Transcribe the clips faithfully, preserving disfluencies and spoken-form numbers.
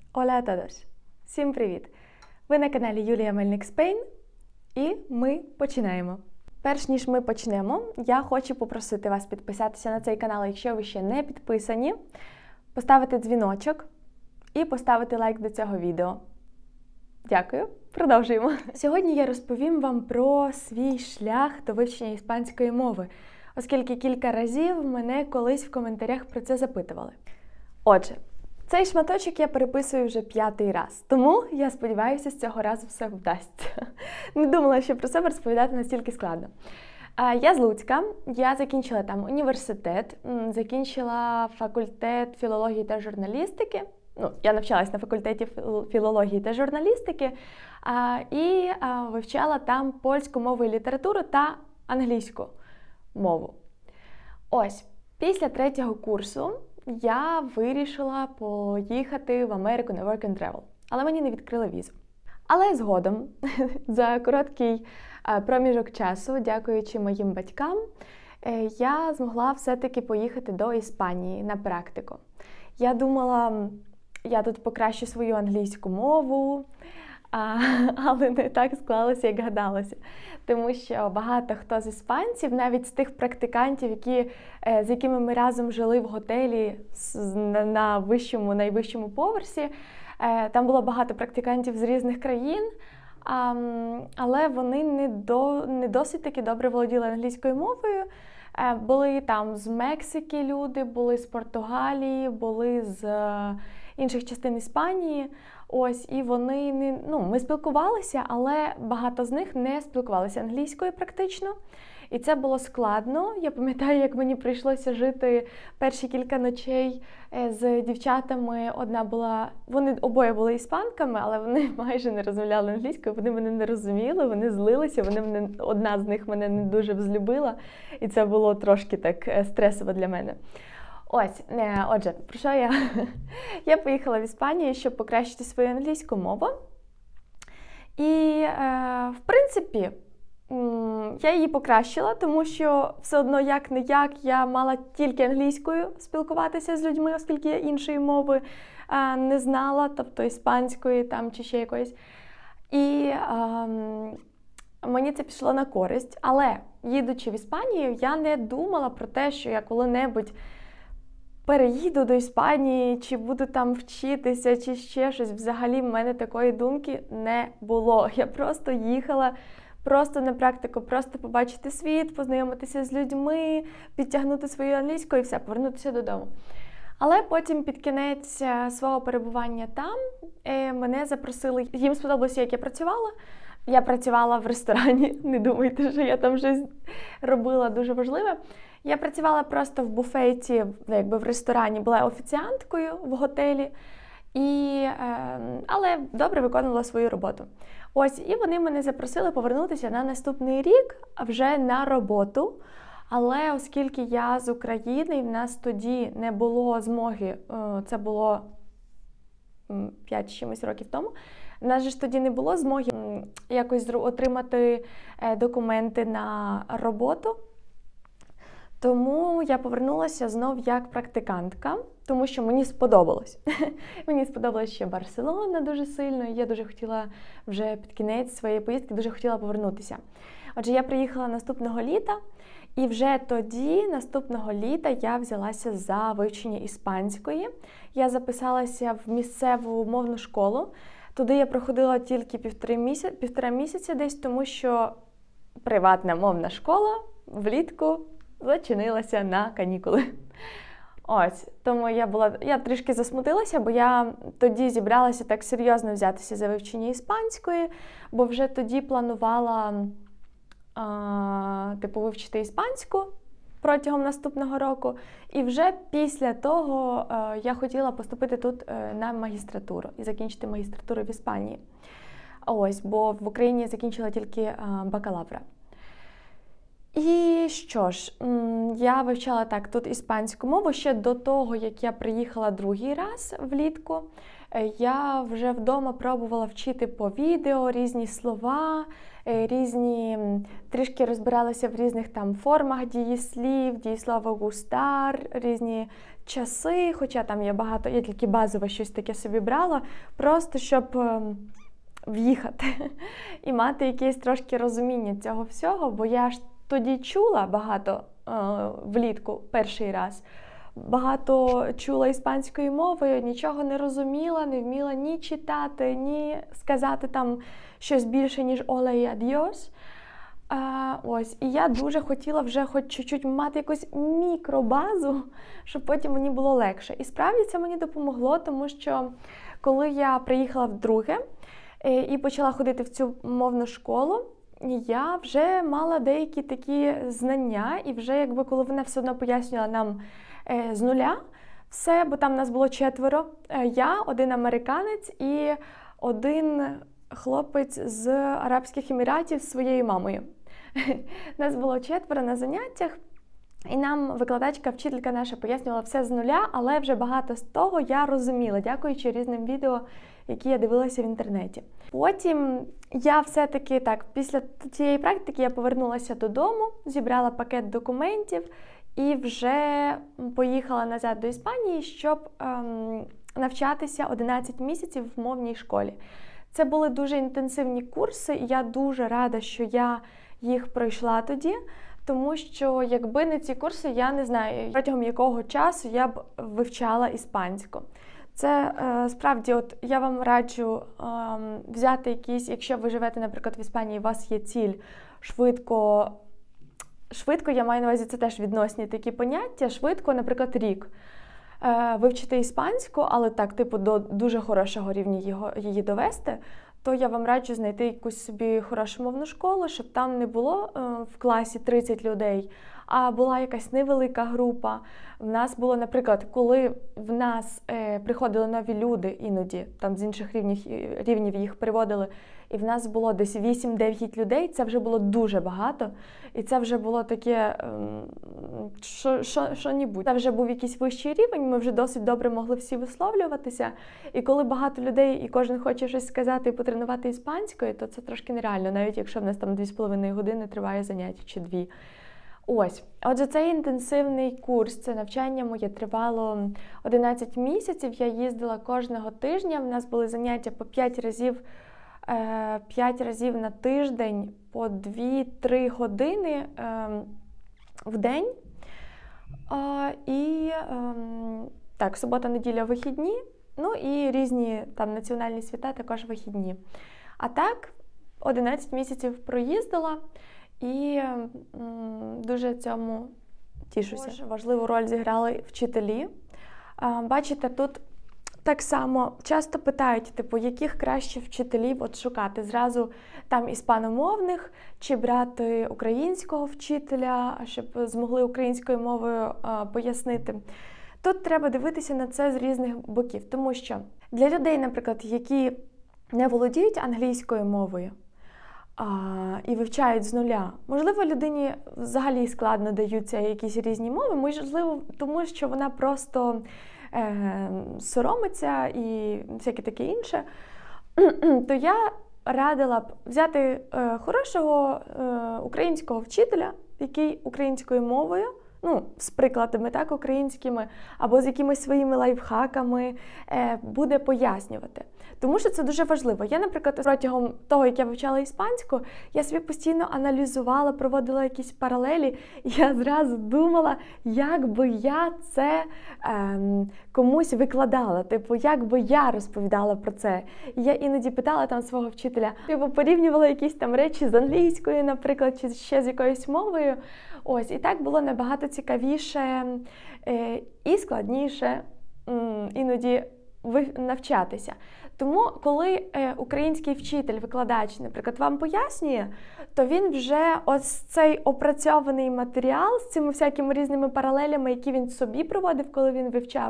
Hola a todos! Всім привіт! Ви на каналі Юлія Мельник Спейн і ми починаємо. Перш ніж ми почнемо, я хочу попросити вас підписатися на цей канал, якщо ви ще не підписані, поставити дзвіночок і поставити лайк до цього відео. Дякую, продовжуємо. Сьогодні я розповім вам про свій шлях до вивчення іспанської мови, оскільки кілька разів мене колись в коментарях про це запитували. Отже, цей шматочок я переписую вже п'ятий раз, тому я сподіваюся, з цього разу все вдасться. Не думала, що про себе розповідати настільки складно. Я з Луцька, я закінчила там університет, закінчила факультет філології та журналістики. Ну, я навчалась на факультеті філології та журналістики і вивчала там польську мову і літературу та англійську мову. Ось, після третього курсу я вирішила поїхати в Америку на Work and Travel, але мені не відкрили візу. Але згодом, за короткий проміжок часу, дякуючи моїм батькам, я змогла все-таки поїхати до Іспанії на практику. Я думала, я тут покращу свою англійську мову, але не так склалося, як гадалося. Тому що багато хто з іспанців, навіть з тих практикантів, які, з якими ми разом жили в готелі на вищому, найвищому поверсі, там було багато практикантів з різних країн, але вони не, до, не досить таки добре володіли англійською мовою. Були там з Мексики люди, були з Португалії, були з інших частин Іспанії. Ось, і вони не, ну, ми спілкувалися, але багато з них не спілкувалися англійською практично. І це було складно. Я пам'ятаю, як мені прийшлося жити перші кілька ночей з дівчатами. Одна була, вони обоє були іспанками, але вони майже не розмовляли англійською, вони мене не розуміли, вони злилися, вони мене, одна з них мене не дуже взлюбила. І це було трошки так стресово для мене. Ось, отже, про що я? Я поїхала в Іспанію, щоб покращити свою англійську мову. І, в принципі, я її покращила, тому що все одно як-не-як я мала тільки англійською спілкуватися з людьми, оскільки я іншої мови не знала, тобто іспанської там чи ще якоїсь. І ем, мені це пішло на користь, але їдучи в Іспанію, я не думала про те, що я коли-небудь переїду до Іспанії, чи буду там вчитися, чи ще щось. Взагалі в мене такої думки не було. Я просто їхала просто на практику, просто побачити світ, познайомитися з людьми, підтягнути свою англійську і все, повернутися додому. Але потім під кінець свого перебування там мене запросили, їм сподобалося, як я працювала. Я працювала в ресторані, не думайте, що я там щось робила дуже важливе. Я працювала просто в буфеті, якби в ресторані, була офіціанткою в готелі, і, е, але добре виконувала свою роботу. Ось, і вони мене запросили повернутися на наступний рік вже на роботу. Але оскільки я з України, і в нас тоді не було змоги, це було п'ять чимось років тому, в нас же ж тоді не було змоги якось отримати документи на роботу. Тому я повернулася знов як практикантка, тому що мені сподобалось. Мені сподобалось ще Барселона дуже сильно, і я дуже хотіла вже під кінець своєї поїздки, дуже хотіла повернутися. Отже, я приїхала наступного літа, і вже тоді, наступного літа, я взялася за вивчення іспанської. Я записалася в місцеву мовну школу. Туди я проходила тільки півтори місяці, півтора місяця десь, тому що приватна мовна школа влітку зачинилася на канікули. Ось, тому я була, я трішки засмутилася, бо я тоді зібралася так серйозно взятися за вивчення іспанської, бо вже тоді планувала а, типу вивчити іспанську протягом наступного року. І вже після того а, я хотіла поступити тут а, на магістратуру і закінчити магістратуру в Іспанії. Ось, бо в Україні я закінчила тільки а, бакалавра. І що ж, я вивчала так тут іспанську мову ще до того, як я приїхала другий раз влітку. я вже вдома пробувала вчити по відео різні слова, різні, трішки розбиралася в різних там формах дієслів, дієслова густар, різні часи, хоча там є багато, я тільки базове щось таке собі брала, просто щоб в'їхати і мати якесь трошки розуміння цього всього, бо я ж тоді чула багато е, влітку перший раз, багато чула іспанської мови, нічого не розуміла, не вміла ні читати, ні сказати там щось більше, ніж «Hola y adiós». А, ось, і я дуже хотіла вже хоч чуть-чуть мати якусь мікробазу, щоб потім мені було легше. І справді це мені допомогло, тому що коли я приїхала вдруге і почала ходити в цю мовну школу, я вже мала деякі такі знання, і вже якби коли вона все одно пояснювала нам е, з нуля все, бо там нас було четверо, е, я, один американець і один хлопець з Арабських Еміратів з своєю мамою. Нас було четверо на заняттях, і нам викладачка, вчителька наша пояснювала все з нуля, але вже багато з того я розуміла, дякуючи різним відео, які я дивилася в інтернеті. Потім я все-таки так, після цієї практики я повернулася додому, зібрала пакет документів і вже поїхала назад до Іспанії, щоб ем, навчатися одинадцять місяців в мовній школі. Це були дуже інтенсивні курси, і я дуже рада, що я їх пройшла тоді, тому що якби не ці курси, я не знаю, протягом якого часу я б вивчала іспанську. Це е, справді, от я вам раджу е, взяти якісь, якщо ви живете, наприклад, в Іспанії, у вас є ціль швидко, швидко, я маю на увазі, це теж відносні такі поняття, швидко, наприклад, рік. Е, вивчити іспанську, але так, типу, до дуже хорошого рівня його, її довести, то я вам раджу знайти якусь собі хорошу мовну школу, щоб там не було е, в класі тридцять людей, а була якась невелика група. В нас було, наприклад, коли в нас е, приходили нові люди іноді, там з інших рівнів, рівнів їх приводили, і в нас було десь вісім-дев'ять людей, це вже було дуже багато, і це вже було таке, що, що, що-нібудь. Це вже був якийсь вищий рівень, ми вже досить добре могли всі висловлюватися, і коли багато людей, і кожен хоче щось сказати і потренувати іспанською, то це трошки нереально, навіть якщо в нас там дві з половиною години триває заняття чи дві. Ось, отже, цей інтенсивний курс, це навчання моє тривало одинадцять місяців, я їздила кожного тижня, в нас були заняття по п'ять разів, п'ять разів на тиждень, по дві-три години в день. І так, субота-неділя вихідні, ну і різні там національні свята також вихідні. А так, одинадцять місяців проїздила. І м, дуже цьому тішуся. Дуже важливу роль зіграли вчителі. А, бачите, тут так само часто питають, типу, яких краще вчителів от шукати. Зразу там іспаномовних, чи брати українського вчителя, щоб змогли українською мовою а, пояснити. Тут треба дивитися на це з різних боків, тому що для людей, наприклад, які не володіють англійською мовою, А, і вивчають з нуля. Можливо, людині взагалі складно даються якісь різні мови, можливо, тому що вона просто е, соромиться і всяке таке інше. То я радила б взяти е, хорошого е, українського вчителя, який українською мовою, ну, з прикладами, так, українськими, або з якимись своїми лайфхаками е, буде пояснювати. Тому що це дуже важливо. Я, наприклад, протягом того, як я вивчала іспанську, я собі постійно аналізувала, проводила якісь паралелі, і я зразу думала, як би я це ем, комусь викладала, типу, як би я розповідала про це. І я іноді питала там свого вчителя, типу, порівнювала якісь там речі з англійською, наприклад, чи ще з якоюсь мовою. Ось, і так було набагато цікавіше е, і складніше м, іноді навчатися. Тому, коли е, український вчитель, викладач, наприклад, вам пояснює, то він вже ось цей опрацьований матеріал з цими всякими різними паралелями, які він собі проводив, коли він вивчав,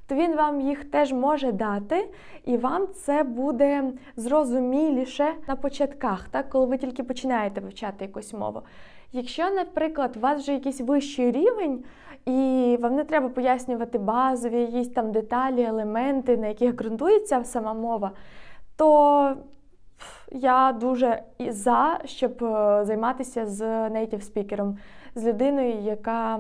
то він вам їх теж може дати, і вам це буде зрозуміліше на початках, так, коли ви тільки починаєте вивчати якусь мову. Якщо, наприклад, у вас вже якийсь вищий рівень, і вам не треба пояснювати базові якісь там деталі, елементи, на яких ґрунтується сама мова, то я дуже за, щоб займатися з native speaker, з людиною, яка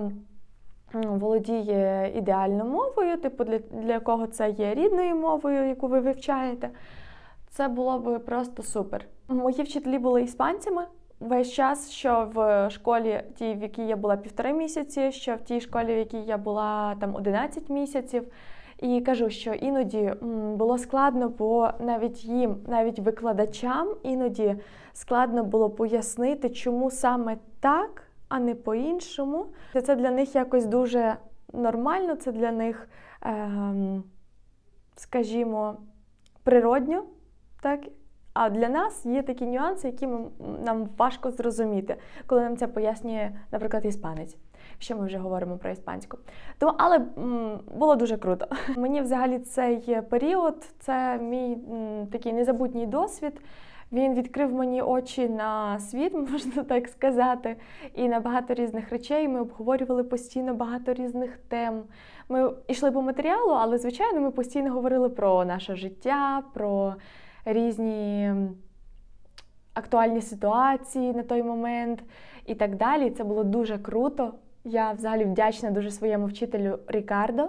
володіє ідеальною мовою, типу для, для якого це є рідною мовою, яку ви вивчаєте. Це було б просто супер. Мої вчителі були іспанцями. Весь час, що в школі, тій, в якій я була півтори місяці, що в тій школі, в якій я була там одинадцять місяців. І кажу, що іноді було складно, бо навіть їм, навіть викладачам іноді складно було пояснити, чому саме так, а не по-іншому. Це для них якось дуже нормально, це для них, ем, скажімо, природньо, так? А для нас є такі нюанси, які ми, нам важко зрозуміти, коли нам це пояснює, наприклад, іспанець, якщо ми вже говоримо про іспанську. Тому, але м, було дуже круто. Мені взагалі цей період, це мій м, такий незабутній досвід. Він відкрив мені очі на світ, можна так сказати, і на багато різних речей. Ми обговорювали постійно багато різних тем. Ми йшли по матеріалу, але, звичайно, ми постійно говорили про наше життя, про різні актуальні ситуації на той момент і так далі. Це було дуже круто. Я взагалі вдячна дуже своєму вчителю Рікардо.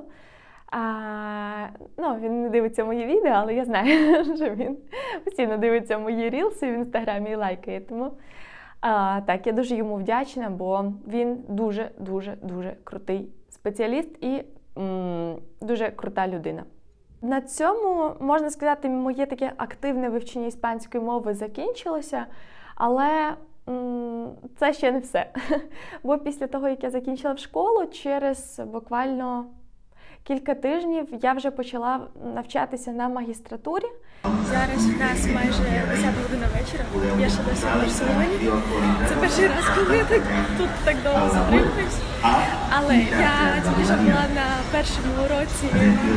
А, ну, він не дивиться мої відео, але я знаю, що він постійно дивиться мої рілси в інстаграмі і лайкає. Тому а, так, я дуже йому вдячна, бо він дуже-дуже-дуже крутий спеціаліст і м, дуже крута людина. На цьому, можна сказати, моє таке активне вивчення іспанської мови закінчилося, але м, це ще не все. Бо після того, як я закінчила в школу, через буквально кілька тижнів я вже почала навчатися на магістратурі. Зараз в нас майже десята година вечора, я ще досі в Барселоні. Це перший раз, коли я так, тут так довго затримуюсь. Але я тільки що була на першому уроці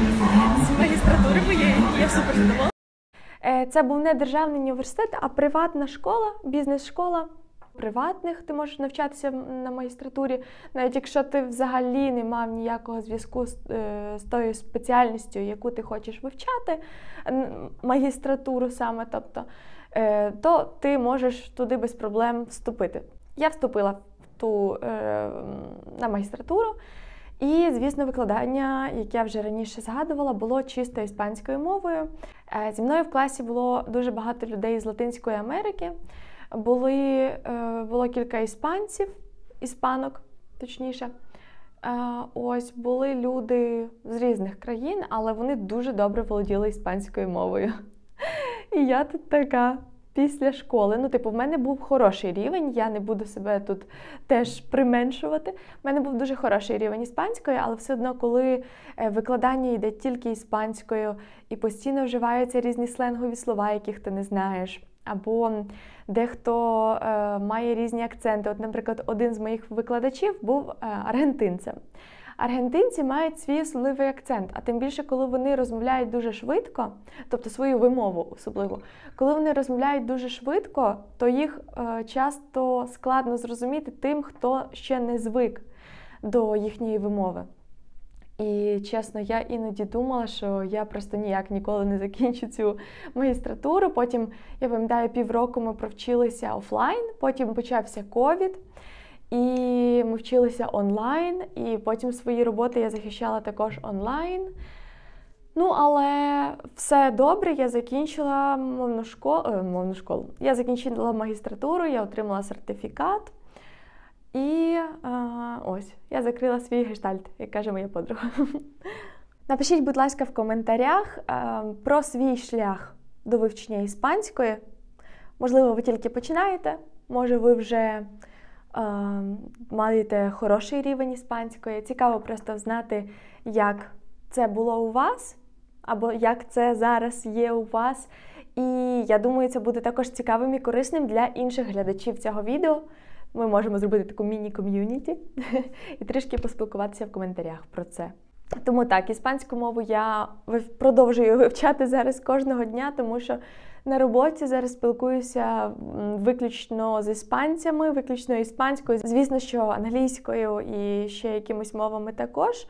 з магістратури моєї, і я супер задоволена. Це був не державний університет, а приватна школа, бізнес-школа. Приватних ти можеш навчатися на магістратурі, навіть якщо ти взагалі не мав ніякого зв'язку з, з тою спеціальністю, яку ти хочеш вивчати, магістратуру саме, тобто, то ти можеш туди без проблем вступити. Я вступила в ту, на магістратуру, і, звісно, викладання, яке я вже раніше згадувала, було чисто іспанською мовою. Зі мною в класі було дуже багато людей з Латинської Америки. Були, було кілька іспанців, іспанок, точніше. Ось, були люди з різних країн, але вони дуже добре володіли іспанською мовою. І я тут така після школи, ну, типу, в мене був хороший рівень, я не буду себе тут теж применшувати. В мене був дуже хороший рівень іспанської, але все одно, коли викладання йде тільки іспанською і постійно вживаються різні сленгові слова, яких ти не знаєш, або дехто е, має різні акценти. От, наприклад, один з моїх викладачів був е, аргентинцем. Аргентинці мають свій особливий акцент, а тим більше, коли вони розмовляють дуже швидко, тобто свою вимову особливо, коли вони розмовляють дуже швидко, то їх е, часто складно зрозуміти тим, хто ще не звик до їхньої вимови. І, чесно, я іноді думала, що я просто ніяк ніколи не закінчу цю магістратуру. Потім, я пам'ятаю, півроку ми провчилися офлайн, потім почався ковід, і ми вчилися онлайн, і потім свої роботи я захищала також онлайн. Ну, але все добре, я закінчила мовну школу, е, мовну школу. Я закінчила магістратуру, я отримала сертифікат. І а, ось, я закрила свій гештальт, як каже моя подруга. Напишіть, будь ласка, в коментарях а, про свій шлях до вивчення іспанської. Можливо, ви тільки починаєте, може ви вже а, маєте хороший рівень іспанської. Цікаво просто знати, як це було у вас, або як це зараз є у вас. І я думаю, це буде також цікавим і корисним для інших глядачів цього відео. Ми можемо зробити таку міні-ком'юніті і трішки поспілкуватися в коментарях про це. Тому так, іспанську мову я продовжую вивчати зараз кожного дня, тому що на роботі зараз спілкуюся виключно з іспанцями, виключно іспанською. Звісно, що англійською і ще якимись мовами також,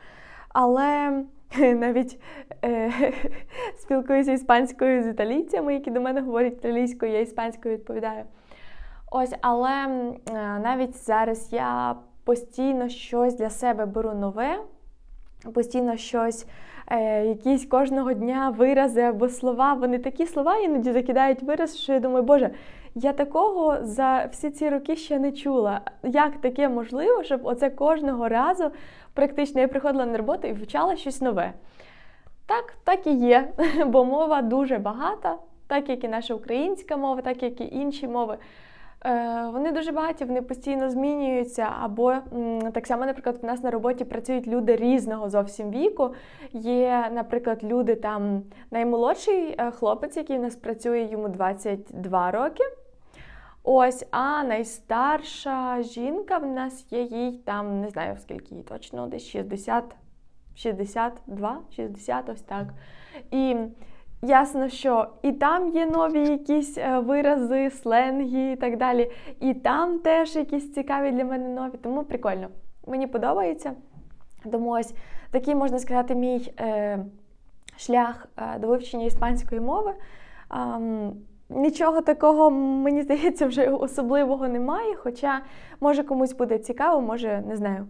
але навіть е, спілкуюся іспанською з італійцями, які до мене говорять італійською, я іспанською відповідаю. Ось, але е, навіть зараз я постійно щось для себе беру нове, постійно щось, е, якісь кожного дня вирази або слова. Вони такі слова іноді закидають вираз, що я думаю, боже, я такого за всі ці роки ще не чула. Як таке можливо, щоб оце кожного разу практично я приходила на роботу і вивчала щось нове? Так, так і є, бо мова дуже багата, так як і наша українська мова, так як і інші мови. Вони дуже багаті, вони постійно змінюються, або так само, наприклад, в нас на роботі працюють люди різного зовсім віку. Є, наприклад, люди там, наймолодший хлопець, який в нас працює, йому двадцять два роки. Ось, а найстарша жінка в нас є, їй там, не знаю, скільки їй точно, десь шістдесят, шістдесят два, шістдесят, ось так. І ясно, що і там є нові якісь вирази, сленги і так далі, і там теж якісь цікаві для мене нові, тому прикольно. Мені подобається. Тому ось такий, можна сказати, мій е, шлях е, до вивчення іспанської мови. Е, нічого такого, мені здається, вже особливого немає, хоча, може, комусь буде цікаво, може, не знаю.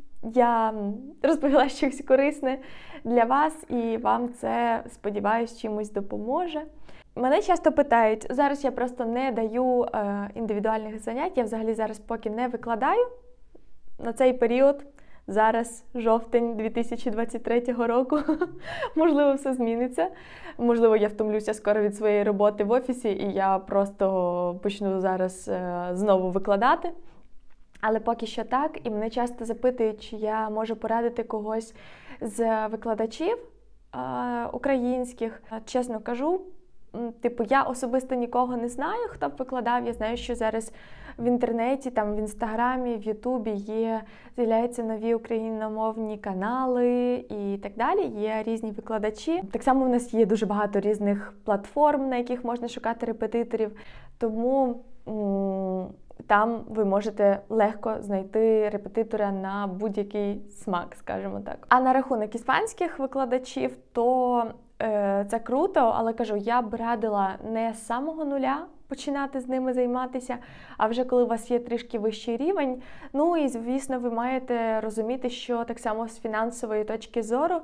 Я розповіла щось корисне для вас, і вам це, сподіваюсь, чимось допоможе. Мене часто питають, зараз я просто не даю е, індивідуальних занять, я взагалі зараз поки не викладаю на цей період. Зараз жовтень дві тисячі двадцять третього року, можливо, все зміниться. Можливо, я втомлюся скоро від своєї роботи в офісі, і я просто почну зараз е, знову викладати. Але поки що так, і мене часто запитують, чи я можу порадити когось з викладачів е, українських. Чесно кажу, типу, я особисто нікого не знаю, хто б викладав. Я знаю, що зараз в інтернеті, там в Інстаграмі, в Ютубі є, з'являються нові україномовні канали і так далі. Є різні викладачі. Так само в нас є дуже багато різних платформ, на яких можна шукати репетиторів. Тому м- там ви можете легко знайти репетитора на будь-який смак, скажімо так. А на рахунок іспанських викладачів, то е, це круто, але кажу, я б радила не з самого нуля починати з ними займатися, а вже коли у вас є трішки вищий рівень. Ну і, звісно, ви маєте розуміти, що так само з фінансової точки зору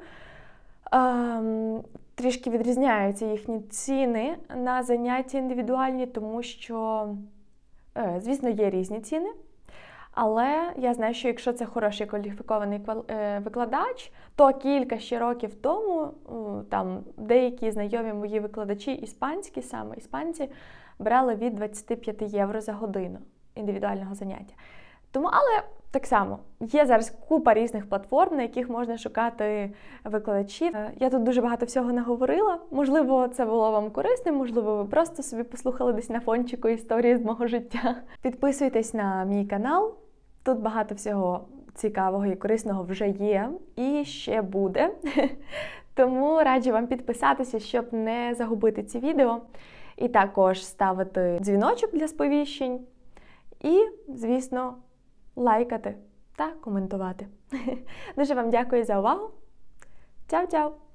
е, трішки відрізняються їхні ціни на заняття індивідуальні, тому що звісно, є різні ціни, але я знаю, що якщо це хороший кваліфікований викладач, то кілька ще років тому там деякі знайомі мої викладачі іспанські, саме іспанці, брали від двадцять п'ять євро за годину індивідуального заняття. Тому, але так само, є зараз купа різних платформ, на яких можна шукати викладачів. Я тут дуже багато всього наговорила. Можливо, це було вам корисним, можливо, ви просто собі послухали десь на фончику історії з мого життя. Підписуйтесь на мій канал. Тут багато всього цікавого і корисного вже є і ще буде. Тому раджу вам підписатися, щоб не загубити ці відео. І також ставити дзвіночок для сповіщень. І, звісно, лайкати та коментувати. Дуже вам дякую за увагу. Чао-чао!